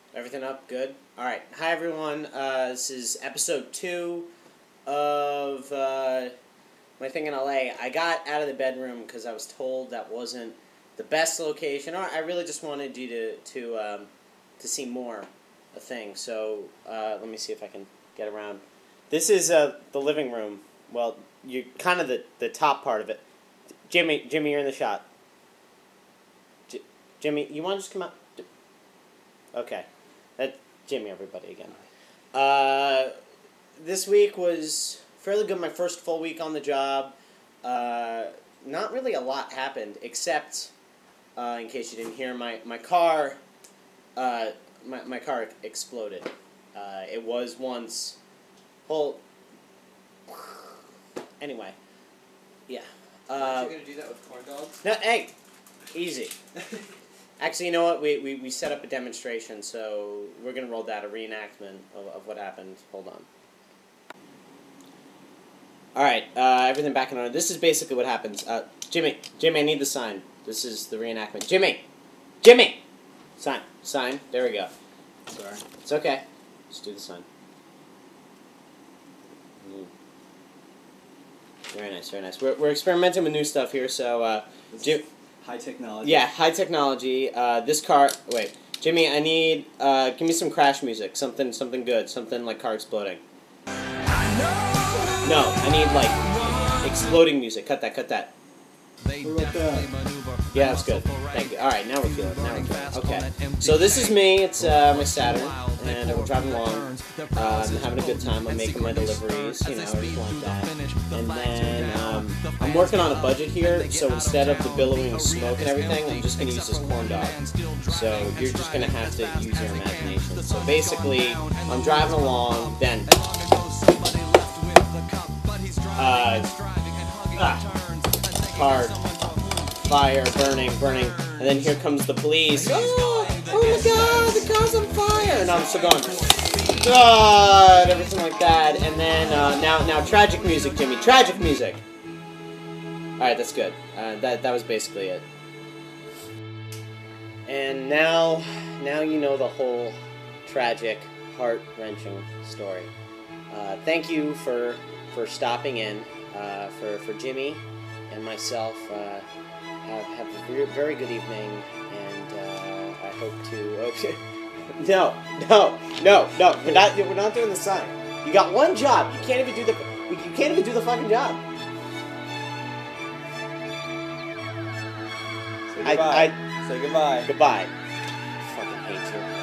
Everything up? Good? Alright. Hi, everyone. This is episode 2 of my thing in LA. I got out of the bedroom because I was told that wasn't the best location. Or I really just wanted you to see more a thing. So let me see if I can get around. This is the living room. Well, you're kind of the top part of it. Jimmy, you're in the shot. Jimmy, you want to just come out? Okay. That's Jimmy, everybody, again. This week was fairly good. My first full week on the job. Not really a lot happened, except, in case you didn't hear, my car, my car exploded. It was once... Well, anyway. Yeah. Aren't you going to do that with corn dogs? No, hey! Easy. Actually, you know what? We set up a demonstration, so we're going to roll that, a reenactment of what happened. Hold on. Alright, everything back in order. This is basically what happens. Jimmy, I need the sign. This is the reenactment. Jimmy! Sign. There we go. Sorry. It's okay. Just do the sign. Very nice, very nice. We're experimenting with new stuff here, so, High technology. Yeah, high technology. This car... Wait. Jimmy, I need... give me some crash music. Something good. Something like car exploding. No, I need, like, exploding music. Cut that. Yeah, that's good. Thank you. Alright, now we're feeling it. Okay. So this is me. It's my Saturn. And we're driving along. I'm having a good time. I'm making my deliveries. You know, everything like that. And then I'm working on a budget here. So instead of the billowing smoke and everything, I'm just going to use this corn dog. So you're just going to have to use your imagination. So basically, I'm driving along. Then... car, fire, burning, and then here comes the police. Oh my god, the car's on fire! And I'm still going, God, everything like that. And then, now tragic music, Jimmy, tragic music! Alright, that's good. That was basically it. And now you know the whole tragic, heart-wrenching story. Thank you for stopping in, for Jimmy and myself. Have a very good evening, and I hope to... Okay. No, we're not doing the sign. You got one job. You can't even do the fucking job. Say goodbye. Say goodbye. Goodbye. I fucking hate you.